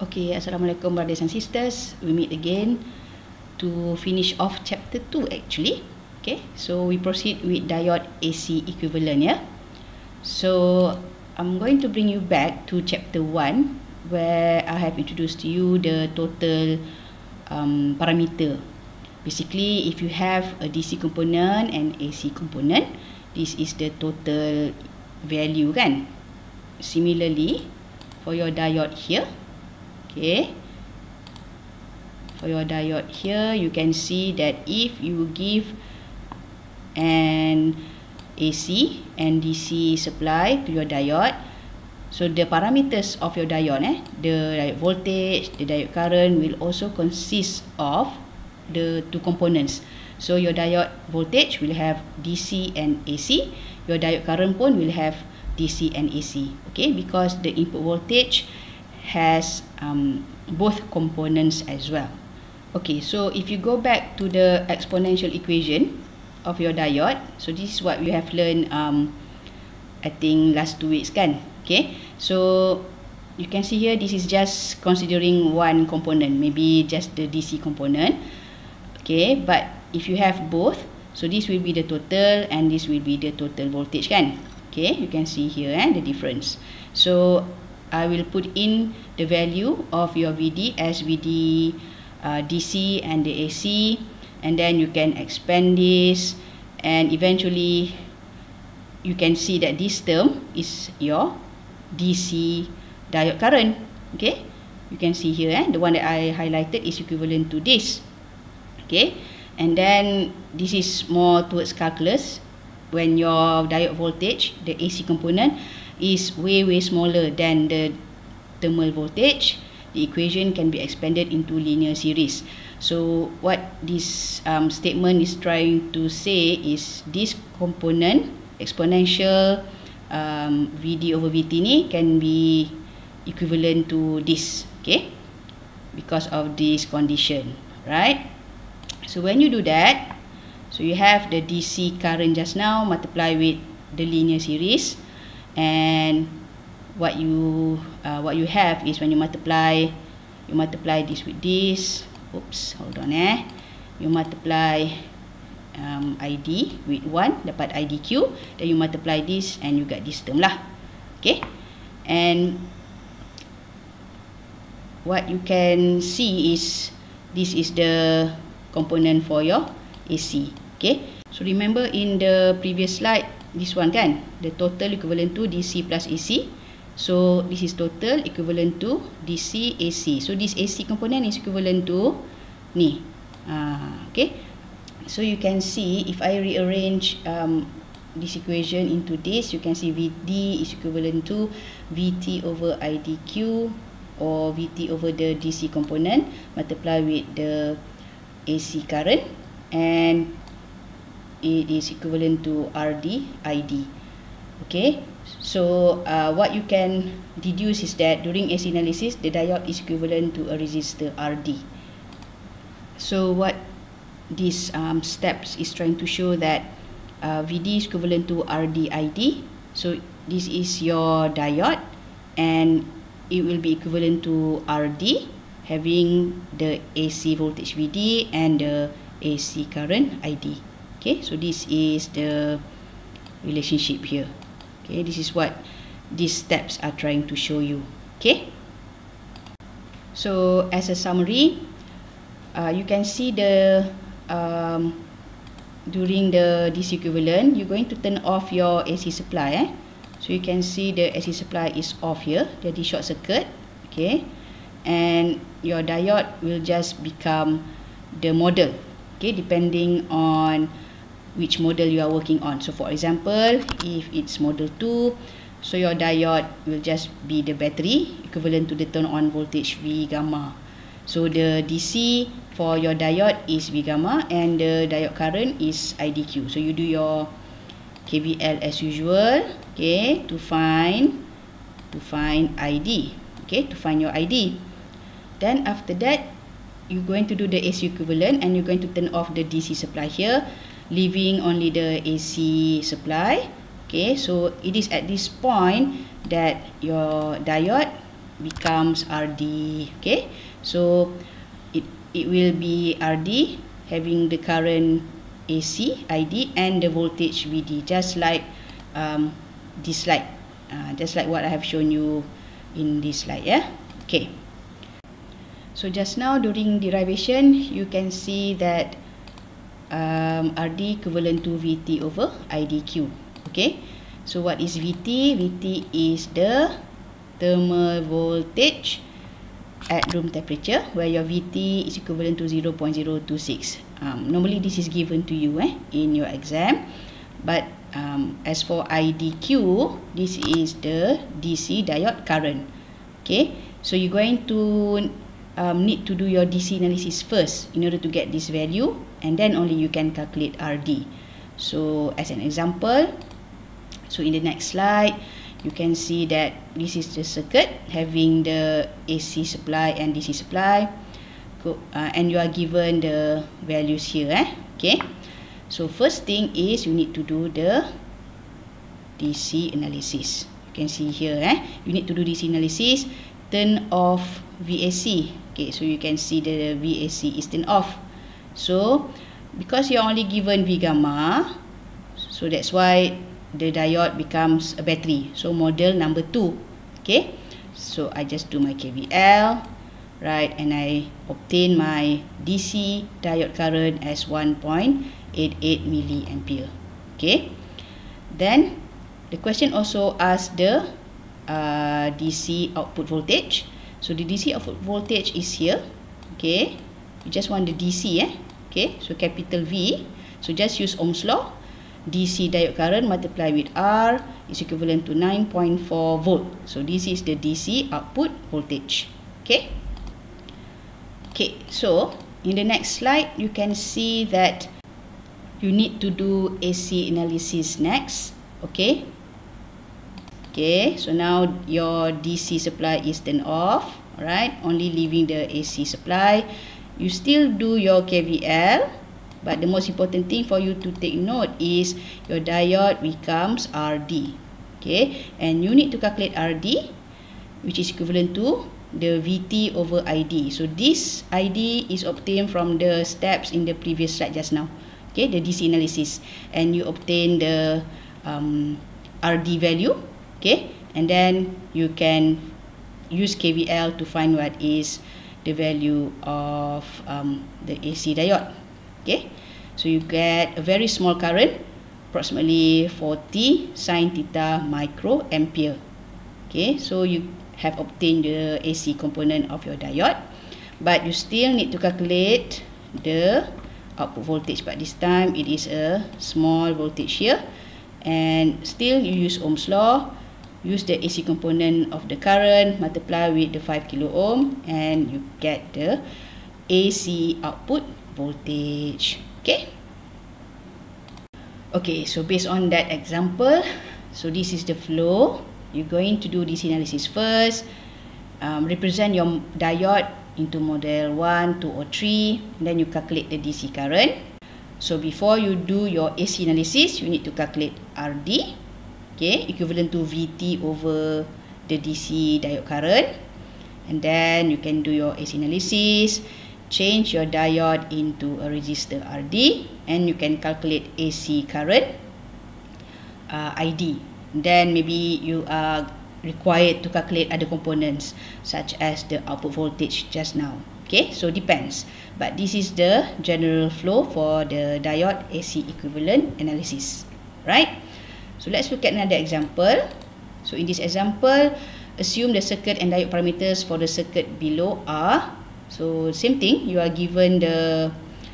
Okay, Assalamualaikum brothers and sisters. We meet again to finish off chapter 2 actually. Okay, so we proceed with diode AC equivalent, yeah. So I'm going to bring you back to chapter 1 where I have introduced to you the total parameter. Basically, if you have a DC component and AC component, this is the total value kan. Similarly, for your diode here, okay, for your diode here, you can see that if you give an AC and DC supply to your diode, so the parameters of your diode, the diode voltage, the diode current will also consist of the two components. So your diode voltage will have DC and AC, your diode current pun will have DC and AC, okay, because the input voltage has both components as well. Okay, so if you go back to the exponential equation of your diode, so this is what we have learned I think last 2 weeks kan. Okay, so you can see here, this is just considering one component, maybe just the DC component. Okay, but if you have both, so this will be the total and this will be the total voltage kan. Okay, you can see here the difference. So I will put in the value of your VD as VD DC and the AC, and then you can expand this, and eventually you can see that this term is your DC diode current. Okay, you can see here the one that I highlighted is equivalent to this. Okay, and then this is more towards calculus. When your diode voltage, the AC component, is way smaller than the thermal voltage, the equation can be expanded into linear series. So what this statement is trying to say is this component, exponential VD over VT ni, can be equivalent to this, okay, because of this condition, right? So when you do that, so you have the DC current just now multiply with the linear series, and what you have is when you multiply this with this. Oops, hold on you multiply ID with 1, dapat IDQ, then you multiply this and you get this term lah. Okay, and what you can see is this is the component for your AC. Okay, so remember in the previous slide, this one kan, the total equivalent to DC plus AC. So this is total equivalent to DC AC. So this AC component is equivalent to ni. Okay, so you can see if I rearrange this equation into this, you can see VD is equivalent to VT over IDQ, or VT over the DC component multiply with the AC current, and it is equivalent to RD ID. Okay, so what you can deduce is that during AC analysis, the diode is equivalent to a resistor RD. So what this steps is trying to show that VD is equivalent to RD ID. So this is your diode, and it will be equivalent to RD, having the AC voltage VD and the AC current ID. Okay, so this is the relationship here. Okay, this is what these steps are trying to show you. Okay, so as a summary, you can see the during the DC equivalent, you're going to turn off your AC supply. So you can see the AC supply is off here, jadi short circuit. Okay, and your diode will just become the model, okay, depending on which model you are working on. So for example, if it's model 2, so your diode will just be the battery equivalent to the turn on voltage V gamma. So the DC for your diode is V gamma, and the diode current is IDQ. So you do your KVL as usual, okay, to find ID, okay, to find your ID. Then after that, you're going to do the AC equivalent, and you're going to turn off the DC supply here, leaving only the AC supply. Okay, so it is at this point that your diode becomes RD. Okay, so it will be RD having the current AC ID and the voltage VD, just like this slide, just like what I have shown you in this slide. Yeah. Okay, so just now during derivation you can see that RD equivalent to VT over IDQ. Okay, so what is VT? VT is the thermal voltage at room temperature, where your VT is equivalent to 0.026. Normally this is given to you in your exam, but as for IDQ, this is the DC diode current. Okay, so you're going to need to do your DC analysis first in order to get this value, and then only you can calculate RD. So as an example, so in the next slide you can see that this is the circuit having the AC supply and DC supply, and you are given the values here. Okay, so first thing is you need to do the DC analysis. You can see here, you need to do DC analysis, turn off VAC. Okay, so you can see the VAC is turned off. So because you're only given V gamma, so that's why the diode becomes a battery. So model number 2. Okay, so I just do my KVL, right, and I obtain my DC diode current as 1.88 milliampere. Okay, then the question also asks the DC output voltage. So the DC output voltage is here. Okay, you just want the DC. Okay, so capital V. So just use Ohm's law. DC diode current multiplied with R is equivalent to 9.4 volt. So this is the DC output voltage. Okay. Okay, so in the next slide you can see that you need to do AC analysis next. Okay. Okay, so now your DC supply is turned off. Alright, only leaving the AC supply. You still do your KVL. But the most important thing for you to take note is your diode becomes RD. Okay, and you need to calculate RD, which is equivalent to the VT over ID. So this ID is obtained from the steps in the previous slide just now. Okay, the DC analysis, and you obtain the RD value. Okay, and then you can use KVL to find what is the value of the AC diode. Okay, so you get a very small current, approximately 40 sin theta microampere. Okay, so you have obtained the AC component of your diode, but you still need to calculate the output voltage. But this time it is a small voltage here, and still you use Ohm's law. Use the AC component of the current, multiply with the 5 kilo ohm, and you get the AC output voltage. Okay. Okay, so based on that example, so this is the flow. You're going to do DC analysis first. Represent your diode into model 1, 2 or 3. Then you calculate the DC current. So before you do your AC analysis, you need to calculate RD. Okay, equivalent to VT over the DC diode current. And then you can do your AC analysis. Change your diode into a resistor RD, and you can calculate AC current ID. Then maybe you are required to calculate other components such as the output voltage just now. Okay, so depends, but this is the general flow for the diode AC equivalent analysis, right? So let's look at another example. So in this example, assume the circuit and diode parameters for the circuit below are. So same thing, you are given the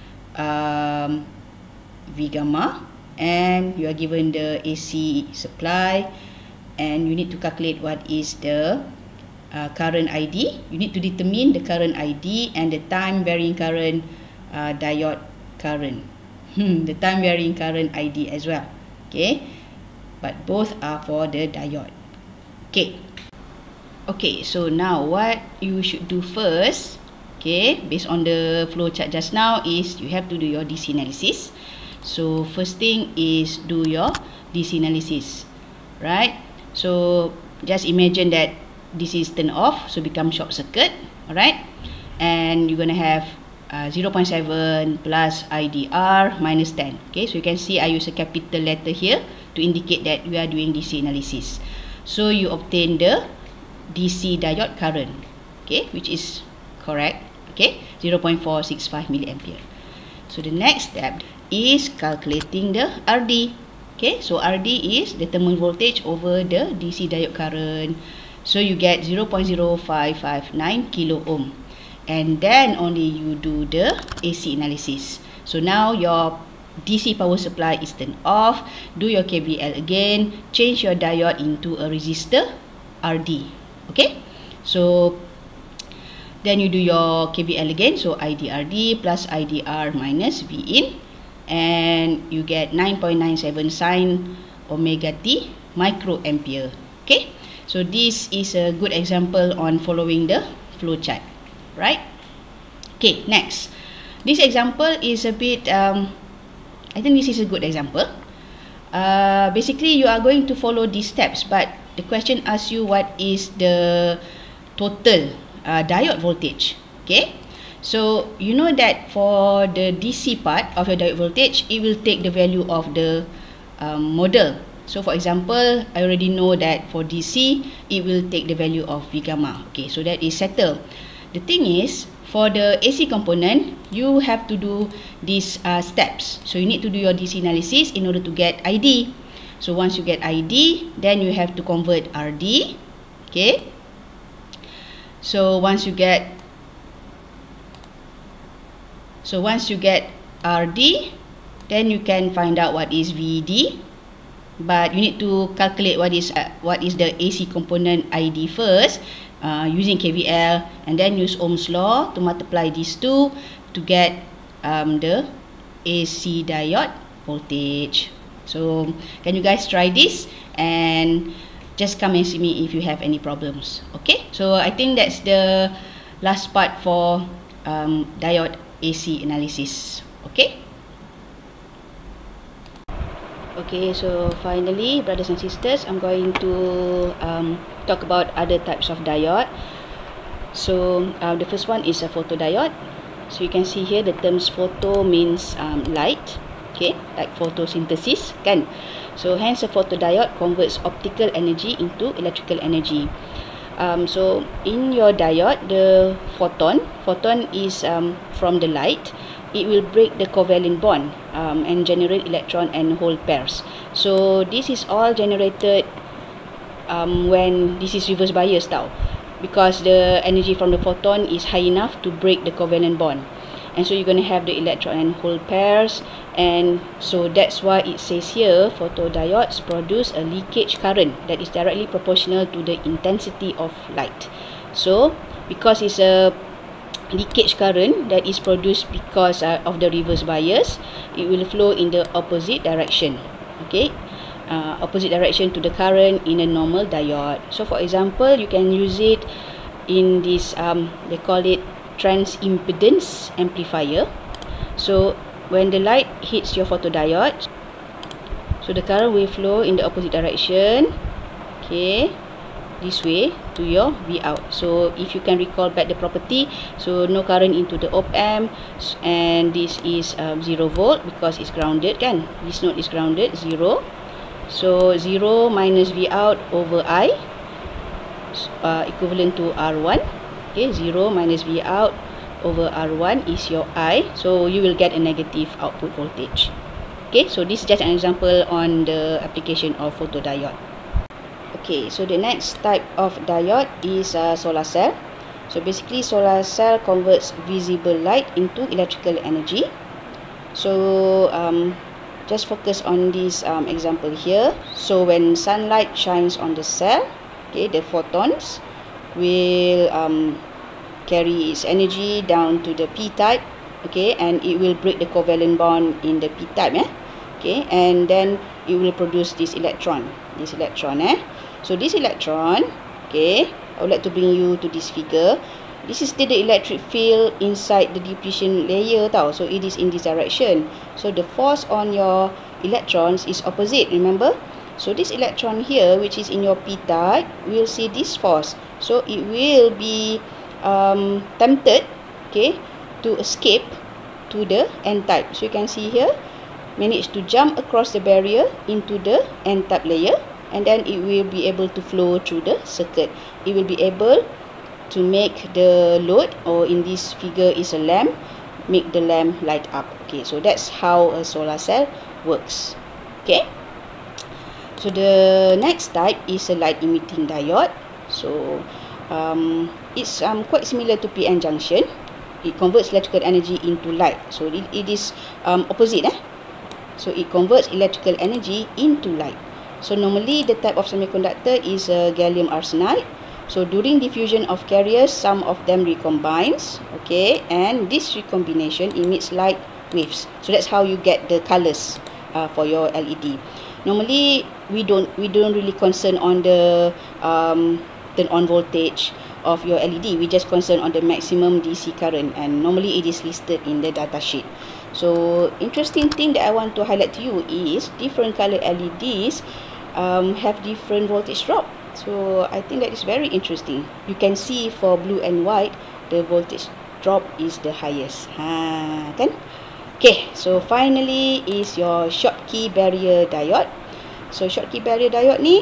V gamma, and you are given the AC supply, and you need to calculate what is the current ID. You need to determine the current ID and the time varying current diode current. The time varying current ID as well. Okay, but both are for the diode. Okay. Okay, so now what you should do first, okay, based on the flow chart just now, is you have to do your DC analysis. So first thing is do your DC analysis, right? So just imagine that this is turned off, so become short circuit. Alright, and you're gonna have 0.7 plus IDR minus 10. Okay, so you can see I use a capital letter here to indicate that we are doing DC analysis. So you obtain the DC diode current, okay, which is correct. Okay, 0.465 milliampere. So the next step is calculating the RD. Okay, so RD is the terminal voltage over the DC diode current. So you get 0.0559 kilo ohm. And then only you do the AC analysis. So now your DC power supply is turned off. Do your KVL again. Change your diode into a resistor RD. Okay, so then you do your KVL again. So IDRD plus IDR minus V in, and you get 9.97 sin omega t microampere. Okay, so this is a good example on following the flow chart. Right? Okay, next. This example is a bit, I think this is a good example. Basically, you are going to follow these steps, but the question asks you what is the total diode voltage. Okay, so you know that for the DC part of your diode voltage, it will take the value of the model. So for example, I already know that for DC, it will take the value of V gamma. Okay, so that is settled. The thing is, for the AC component, you have to do these steps. So you need to do your DC analysis in order to get ID. So once you get ID, then you have to convert RD. Okay. So once you get RD, then you can find out what is VD. But you need to calculate what is the AC component ID first. Using KVL, and then use Ohm's law to multiply these two to get the AC diode voltage. So can you guys try this and just come and see me if you have any problems. Okay, so I think that's the last part for diode AC analysis. Okay. Okay, so finally, brothers and sisters, I'm going to talk about other types of diode. So the first one is a photodiode. So you can see here the terms photo means light, okay, like photosynthesis, kan? So hence a photodiode converts optical energy into electrical energy. So in your diode, the photon is from the light. It will break the covalent bond and generate electron and hole pairs. So this is all generated when this is reverse bias tau, because the energy from the photon is high enough to break the covalent bond, and so you're going to have the electron and hole pairs. And so that's why it says here photodiodes produce a leakage current that is directly proportional to the intensity of light. So because it's a leakage current that is produced because of the reverse bias, it will flow in the opposite direction. Okay, opposite direction to the current in a normal diode. So for example, you can use it in this they call it transimpedance amplifier. So when the light hits your photodiode, so the current will flow in the opposite direction, okay, this way to your V out. So if you can recall back the property, so no current into the op amp, and this is 0 volt because it's grounded, kan? This node is grounded, 0. So 0 minus V out over I, equivalent to R1. Okay, 0 minus V out over R1 is your I. So you will get a negative output voltage. Okay, so this is just an example on the application of photodiode. Okay, so the next type of diode is solar cell. So basically, solar cell converts visible light into electrical energy. So just focus on this example here. So when sunlight shines on the cell, okay, the photons will carry its energy down to the p-type, okay, and it will break the covalent bond in the p-type, okay, and then it will produce this electron. So this electron, okay, I would like to bring you to this figure. This is still the electric field inside the depletion layer tau. So it is in this direction. So the force on your electrons is opposite, remember? So this electron here, which is in your p-type, will see this force. So it will be tempted, okay, to escape to the n-type. So you can see here, manage to jump across the barrier into the n-type layer, and then it will be able to flow through the circuit. It will be able to make the load, or in this figure is a lamp, make the lamp light up. Okay, so that's how a solar cell works. Okay, so the next type is a light emitting diode. So it's quite similar to PN junction. It converts electrical energy into light. So it is opposite. So it converts electrical energy into light. So normally the type of semiconductor is gallium arsenide. So during diffusion of carriers, some of them recombines, okay, and this recombination emits light waves. So that's how you get the colors for your LED. Normally we don't really concern on the turn on voltage of your LED. We just concern on the maximum DC current, and normally it is listed in the data sheet. So interesting thing that I want to highlight to you is different color LEDs have different voltage drop. So I think that is very interesting. You can see for blue and white, the voltage drop is the highest. Kan? Okay, so finally is your Schottky barrier diode. So Schottky barrier diode ni,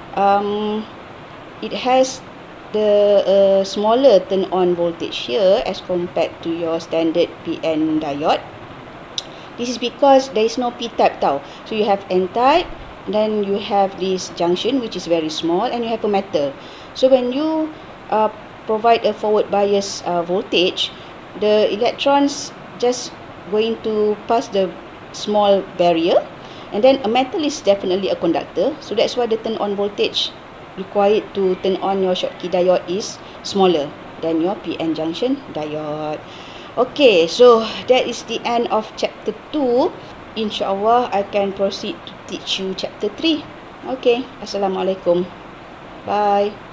it has the smaller turn on voltage here as compared to your standard PN diode. This is because there is no p-type tau. So you have n-type, then you have this junction which is very small, and you have a metal. So when you provide a forward bias voltage, the electrons just going to pass the small barrier, and then a metal is definitely a conductor. So that's why the turn on voltage required to turn on your Schottky diode is smaller than your PN junction diode. Okay, so that is the end of chapter 2. InsyaAllah, I can proceed to teach you chapter 3. Okay, Assalamualaikum. Bye.